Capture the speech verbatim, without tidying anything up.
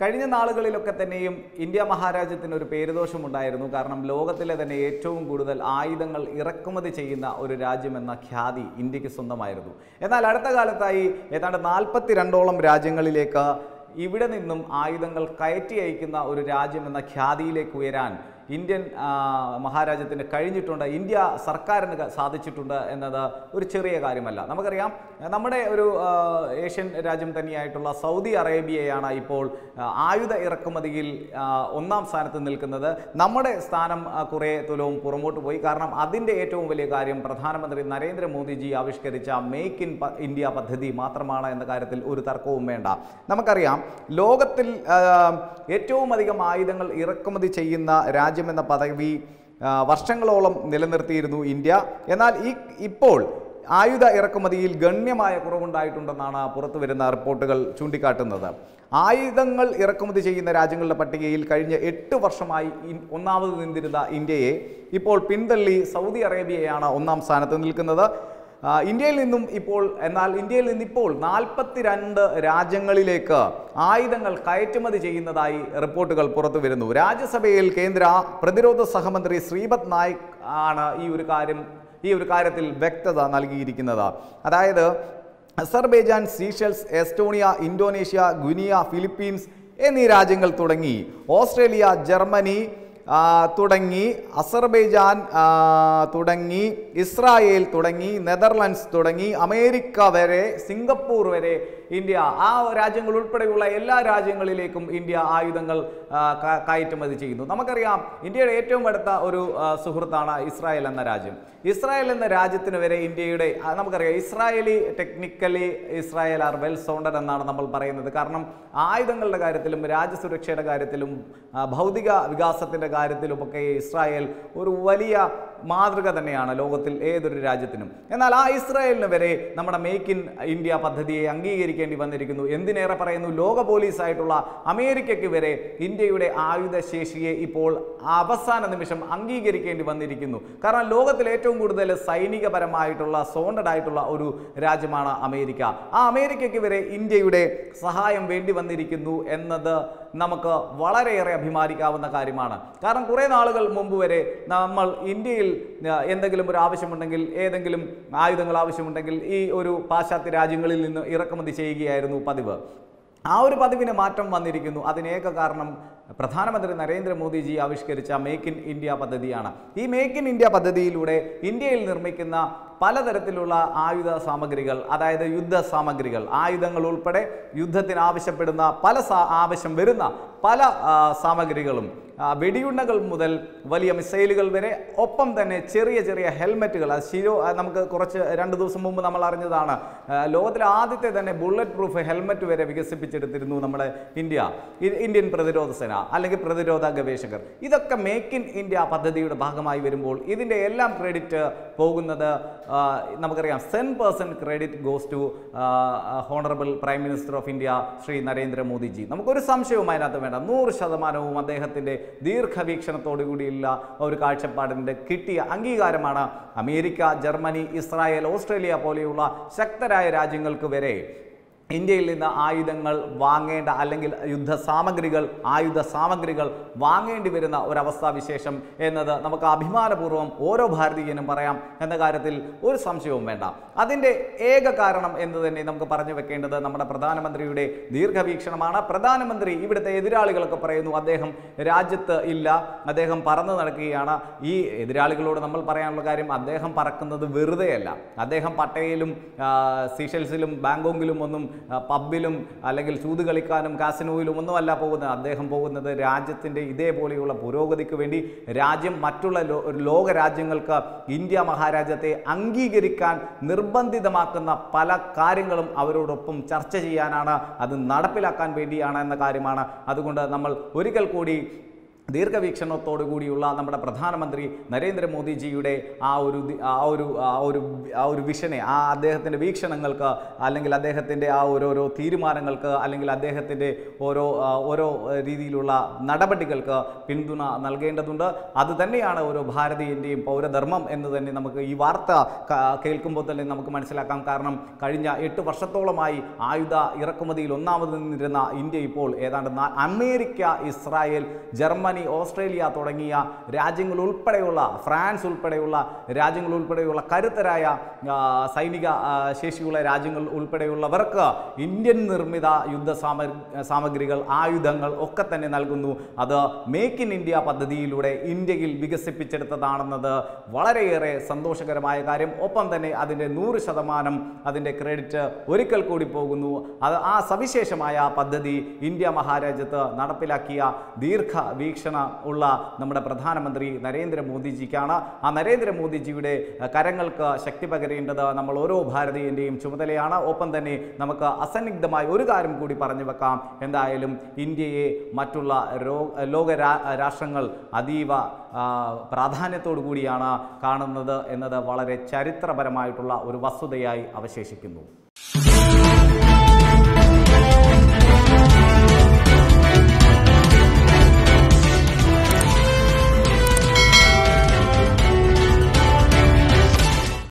കഴിഞ്ഞ നാളുകളിലൊക്കെ തന്നെയും ഇന്ത്യ മഹാരാജ്യത്തിന് ഒരു പേരുദോഷമുണ്ടായിരുന്നു. കാരണം ലോകത്തിലെ തന്നെ ഏറ്റവും കൂടുതൽ ആയുധങ്ങൾ ഇറക്കുമതി ചെയ്യുന്ന ഒരു രാജ്യമെന്ന ഖ്യാതി ഇന്ത്യക്ക് സ്വന്തമായിരുന്നു. എന്നാൽ അടുത്ത കാലത്തായി ഏതാണ്ട് നാൽപ്പത്തി രണ്ടോളം രാജ്യങ്ങളിലേക്ക് ഇവിടെ നിന്നും ആയുധങ്ങൾ കയറ്റി അയക്കുന്ന ഒരു രാജ്യമെന്ന ഖ്യാതിയിലേക്ക് ഉയരാൻ ഇന്ത്യൻ മഹാരാജ്യത്തിന് കഴിഞ്ഞിട്ടുണ്ട്, ഇന്ത്യ സർക്കാരിന് സാധിച്ചിട്ടുണ്ട് എന്നത് ഒരു ചെറിയ കാര്യമല്ല. നമുക്കറിയാം, നമ്മുടെ ഒരു ഏഷ്യൻ രാജ്യം തന്നെയായിട്ടുള്ള സൗദി അറേബ്യയാണ് ഇപ്പോൾ ആയുധ ഇറക്കുമതിയിൽ ഒന്നാം സ്ഥാനത്ത് നിൽക്കുന്നത്. നമ്മുടെ സ്ഥാനം കുറേ തുലവും പുറമോട്ട് പോയി. കാരണം അതിൻ്റെ ഏറ്റവും വലിയ കാര്യം പ്രധാനമന്ത്രി നരേന്ദ്രമോദിജി ആവിഷ്കരിച്ച മേക്ക് ഇൻ ഇന്ത്യ പദ്ധതി മാത്രമാണ് എന്ന കാര്യത്തിൽ ഒരു തർക്കവും വേണ്ട. നമുക്കറിയാം, ലോകത്തിൽ ഏറ്റവും അധികം ആയുധങ്ങൾ ഇറക്കുമതി ചെയ്യുന്ന രാജ്യമെന്ന പദവി വർഷങ്ങളോളം നിലനിർത്തിയിരുന്നു ഇന്ത്യ. എന്നാൽ ഈ ഇപ്പോൾ ആയുധ ഇറക്കുമതിയിൽ ഗണ്യമായ കുറവുണ്ടായിട്ടുണ്ടെന്നാണ് പുറത്തു വരുന്ന റിപ്പോർട്ടുകൾ ചൂണ്ടിക്കാട്ടുന്നത്. ആയുധങ്ങൾ ഇറക്കുമതി ചെയ്യുന്ന രാജ്യങ്ങളുടെ പട്ടികയിൽ കഴിഞ്ഞ എട്ട് വർഷമായി ഒന്നാമത് നിന്നിരുന്ന ഇന്ത്യയെ ഇപ്പോൾ പിന്തള്ളി സൗദി അറേബ്യയാണ് ഒന്നാം സ്ഥാനത്ത് നിൽക്കുന്നത്. ഇന്ത്യയിൽ നിന്നും ഇപ്പോൾ എന്നാൽ ഇന്ത്യയിൽ നിന്നിപ്പോൾ നാൽപ്പത്തി രണ്ട് രാജ്യങ്ങളിലേക്ക് ആയുധങ്ങൾ കയറ്റുമതി ചെയ്യുന്നതായി റിപ്പോർട്ടുകൾ പുറത്തു വരുന്നു. രാജ്യസഭയിൽ കേന്ദ്ര പ്രതിരോധ സഹമന്ത്രി ശ്രീപദ് നായിക് ആണ് ഈ ഒരു കാര്യം ഈ ഒരു കാര്യത്തിൽ വ്യക്തത നൽകിയിരിക്കുന്നത്. അതായത് Azerbaijan, Seychelles, Estonia, Indonesia, Guinea, Philippines എന്നീ രാജ്യങ്ങൾ തുടങ്ങി ഓസ്ട്രേലിയ, ജർമ്മനി തുടങ്ങി അസർബൈജാൻ തുടങ്ങി ഇസ്രായേൽ തുടങ്ങി നെതർലൻഡ്സ് തുടങ്ങി അമേരിക്ക വരെ സിംഗപ്പൂർ വരെ ഇന്ത്യ ആ രാജ്യങ്ങൾ ഉൾപ്പെടെയുള്ള എല്ലാ രാജ്യങ്ങളിലേക്കും ഇന്ത്യ ആയുധങ്ങൾ കയറ്റുമതി ചെയ്യുന്നു. നമുക്കറിയാം, ഇന്ത്യയുടെ ഏറ്റവും അടുത്ത ഒരു സുഹൃത്താണ് ഇസ്രായേൽ എന്ന രാജ്യം. ഇസ്രായേൽ എന്ന രാജ്യത്തിന് വരെ ഇന്ത്യയുടെ നമുക്കറിയാം, Israeli technically Israel are well sounded എന്നാണ് നമ്മൾ പറയുന്നത്. കാരണം ആയുധങ്ങളുടെ കാര്യത്തിലും രാജ്യസുരക്ഷയുടെ കാര്യത്തിലും ഭൗതിക വികാസത്തിൻ്റെ കാര്യത്തിലുമൊക്കെ ഇസ്രായേൽ ഒരു വലിയ മാതൃക തന്നെയാണ് ലോകത്തിൽ ഏതൊരു രാജ്യത്തിനും. എന്നാൽ ആ ഇസ്രായേലിന് വരെ നമ്മുടെ മേക്ക് ഇൻ ഇന്ത്യ പദ്ധതിയെ അംഗീകരിക്കേണ്ടി വന്നിരിക്കുന്നു. എന്തിനേറെ പറയുന്നു, ലോക പോലീസായിട്ടുള്ള അമേരിക്കയ്ക്ക് വരെ ഇന്ത്യയുടെ ആയുധശേഷിയെ ഇപ്പോൾ അവസാന നിമിഷം അംഗീകരിക്കേണ്ടി വന്നിരിക്കുന്നു. കാരണം ലോകത്തിൽ ഏറ്റവും കൂടുതൽ സൈനികപരമായിട്ടുള്ള സോണ്ടഡ് ആയിട്ടുള്ള ഒരു രാജ്യമാണ് അമേരിക്ക. ആ അമേരിക്കയ്ക്ക് വരെ ഇന്ത്യയുടെ സഹായം വേണ്ടി വന്നിരിക്കുന്നു എന്നത് നമുക്ക് വളരെയേറെ അഭിമാനിക്കാവുന്ന കാര്യമാണ്. കാരണം കുറേ നാളുകൾ മുമ്പ് വരെ നമ്മൾ ഇന്ത്യയിൽ എന്തെങ്കിലും ഒരു ആവശ്യമുണ്ടെങ്കിൽ, ഏതെങ്കിലും ആയുധങ്ങൾ ആവശ്യമുണ്ടെങ്കിൽ ഈ ഒരു പാശ്ചാത്യ രാജ്യങ്ങളിൽ നിന്ന് ഇറക്കുമതി ചെയ്യുകയായിരുന്നു പതിവ്. ആ ഒരു പതിവിന് മാറ്റം വന്നിരിക്കുന്നു. അതിനേക കാരണം പ്രധാനമന്ത്രി നരേന്ദ്രമോദിജി ആവിഷ്കരിച്ച മേക്ക് ഇൻ ഇന്ത്യ പദ്ധതിയാണ്. ഈ മേക്ക് ഇൻ ഇന്ത്യ പദ്ധതിയിലൂടെ ഇന്ത്യയിൽ നിർമ്മിക്കുന്ന പലതരത്തിലുള്ള ആയുധ സാമഗ്രികൾ, അതായത് യുദ്ധ സാമഗ്രികൾ, ആയുധങ്ങൾ ഉൾപ്പെടെ യുദ്ധത്തിന് ആവശ്യപ്പെടുന്ന പല ആവശ്യം വരുന്ന പല സാമഗ്രികളും, വെടിയുണ്ടകൾ മുതൽ വലിയ മിസൈലുകൾ വരെ, ഒപ്പം തന്നെ ചെറിയ ചെറിയ ഹെൽമെറ്റുകൾ, അത് ശിരോ നമുക്ക് കുറച്ച് രണ്ട് ദിവസം മുമ്പ് നമ്മൾ അറിഞ്ഞതാണ്, ലോകത്തിലെ ആദ്യത്തെ തന്നെ ബുള്ളറ്റ് പ്രൂഫ് ഹെൽമെറ്റ് വരെ വികസിപ്പിച്ചെടുത്തിരുന്നു നമ്മുടെ ഇന്ത്യ ഇന്ത്യൻ പ്രതിരോധ സേന അല്ലെങ്കിൽ പ്രതിരോധ ഗവേഷകർ. ഇതൊക്കെ മേക്ക് ഇൻ ഇന്ത്യ പദ്ധതിയുടെ ഭാഗമായി വരുമ്പോൾ ഇതിൻ്റെ എല്ലാം ക്രെഡിറ്റ് പോകുന്നത് നമുക്കറിയാം, cent percent credit goes to honourable prime minister of India Shri Narendra Modi ji. നമുക്കൊരു സംശയവും അതിനകത്ത് വേണ്ട. നൂറ് ശതമാനവും അദ്ദേഹത്തിൻ്റെ ദീർഘവീക്ഷണത്തോടു കൂടിയുള്ള ഒരു കാഴ്ചപ്പാടിൻ്റെ കിട്ടിയ അംഗീകാരമാണ് അമേരിക്ക, ജർമ്മനി, ഇസ്രായേൽ, ഓസ്ട്രേലിയ പോലെയുള്ള ശക്തരായ രാജ്യങ്ങൾക്ക് വരെ ഇന്ത്യയിൽ നിന്ന് ആയുധങ്ങൾ വാങ്ങേണ്ട അല്ലെങ്കിൽ യുദ്ധ സാമഗ്രികൾ ആയുധ സാമഗ്രികൾ വാങ്ങേണ്ടി വരുന്ന ഒരവസ്ഥാവിശേഷം എന്നത് നമുക്ക് അഭിമാനപൂർവ്വം ഓരോ ഭാരതീയനും പറയാം എന്ന കാര്യത്തിൽ ഒരു സംശയവും വേണ്ട. അതിൻ്റെ ഏക കാരണം എന്ന് തന്നെ നമുക്ക് പറഞ്ഞു വെക്കേണ്ടത് നമ്മുടെ പ്രധാനമന്ത്രിയുടെ ദീർഘവീക്ഷണമാണ്. പ്രധാനമന്ത്രി ഇവിടുത്തെ എതിരാളികളൊക്കെ പറയുന്നു അദ്ദേഹം രാജ്യത്ത് ഇല്ല, അദ്ദേഹം പറന്നു നടക്കുകയാണ്. ഈ എതിരാളികളോട് നമ്മൾ പറയാനുള്ള കാര്യം, അദ്ദേഹം പറക്കുന്നത് വെറുതെയല്ല. അദ്ദേഹം പട്ടയയിലും സീഷെൽസിലും ബാങ്കോക്കിലും ഒന്നും പബ്ബിലും അല്ലെങ്കിൽ ചൂത് കളിക്കാനും കാസിനോയിലും ഒന്നുമല്ല പോകുന്നത്. അദ്ദേഹം പോകുന്നത് രാജ്യത്തിൻ്റെ ഇതേപോലെയുള്ള പുരോഗതിക്ക് വേണ്ടി, രാജ്യം മറ്റുള്ള ലോക രാജ്യങ്ങൾക്ക് ഇന്ത്യ മഹാരാജ്യത്തെ അംഗീകരിക്കാൻ നിർബന്ധിതമാക്കുന്ന പല കാര്യങ്ങളും അവരോടൊപ്പം ചർച്ച ചെയ്യാനാണ്, അത് നടപ്പിലാക്കാൻ വേണ്ടിയാണ് എന്ന കാര്യമാണ്. അതുകൊണ്ട് നമ്മൾ ഒരിക്കൽ കൂടി ദീർഘവീക്ഷണത്തോടു കൂടിയുള്ള നമ്മുടെ പ്രധാനമന്ത്രി നരേന്ദ്രമോദിജിയുടെ ആ ഒരു ആ ഒരു ആ ഒരു ആ ഒരു വിഷനെ, ആ അദ്ദേഹത്തിൻ്റെ വീക്ഷണങ്ങൾക്ക്, അല്ലെങ്കിൽ അദ്ദേഹത്തിൻ്റെ ആ ഓരോരോ തീരുമാനങ്ങൾക്ക്, അല്ലെങ്കിൽ അദ്ദേഹത്തിൻ്റെ ഓരോ ഓരോ രീതിയിലുള്ള നടപടികൾക്ക് പിന്തുണ നൽകേണ്ടതുണ്ട്. അതുതന്നെയാണ് ഓരോ ഭാരതീയൻ്റെയും പൗരധർമ്മം എന്ന് തന്നെ നമുക്ക് ഈ വാർത്ത കേൾക്കുമ്പോൾ തന്നെ നമുക്ക് മനസ്സിലാക്കാം. കാരണം കഴിഞ്ഞ എട്ട് വർഷത്തോളമായി ആയുധ ഇറക്കുമതിയിൽ ഒന്നാമത് നിന്നിരുന്ന ഇന്ത്യ ഇപ്പോൾ ഏതാണ്ട് അമേരിക്ക, ഇസ്രായേൽ, ജർമ്മനി, ഓസ്ട്രേലിയ തുടങ്ങിയ രാജ്യങ്ങൾ ഉൾപ്പെടെയുള്ള, ഫ്രാൻസ് ഉൾപ്പെടെയുള്ള രാജ്യങ്ങൾ ഉൾപ്പെടെയുള്ള കരുത്തരായ സൈനിക ശേഷിയുള്ള രാജ്യങ്ങൾ ഉൾപ്പെടെയുള്ളവർക്ക് ഇന്ത്യൻ നിർമ്മിത യുദ്ധ സാമഗ്രികൾ, ആയുധങ്ങൾ ഒക്കെ തന്നെ നൽകുന്നു. അത് മേക്ക് ഇൻ ഇന്ത്യ പദ്ധതിയിലൂടെ ഇന്ത്യയിൽ വികസിപ്പിച്ചെടുത്തതാണെന്നത് വളരെയേറെ സന്തോഷകരമായ കാര്യം. ഒപ്പം തന്നെ അതിൻ്റെ നൂറ് ശതമാനം അതിൻ്റെ ക്രെഡിറ്റ് ഒരിക്കൽ കൂടി പോകുന്നു. അത് ആ സവിശേഷമായ പദ്ധതി ഇന്ത്യ മഹാരാജ്യത്ത് നടപ്പിലാക്കിയ ദീർഘവീക്ഷണ ഉള്ള നമ്മുടെ പ്രധാനമന്ത്രി നരേന്ദ്രമോദിജിക്കാണ്. ആ നരേന്ദ്രമോദിജിയുടെ കരങ്ങൾക്ക് ശക്തി പകരേണ്ടത് നമ്മൾ ഓരോ ഭാരതീയൻ്റെയും ചുമതലയാണ്. ഒപ്പം തന്നെ നമുക്ക് അസന്നിഗ്ധമായി ഒരു കാര്യം കൂടി പറഞ്ഞു വെക്കാം. എന്തായാലും ഇന്ത്യയെ മറ്റുള്ള ലോക രാഷ്ട്രങ്ങൾ അതീവ പ്രാധാന്യത്തോടു കൂടിയാണ് കാണുന്നത് എന്നത് വളരെ ചരിത്രപരമായിട്ടുള്ള ഒരു വസ്തുതയായി അവശേഷിക്കുന്നു.